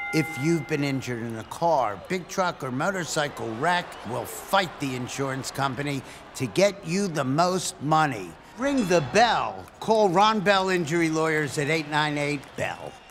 If you've been injured in a car, big truck, or motorcycle wreck, we'll fight the insurance company to get you the most money. Ring the bell. Call Ron Bell Injury Lawyers at 898-BELL.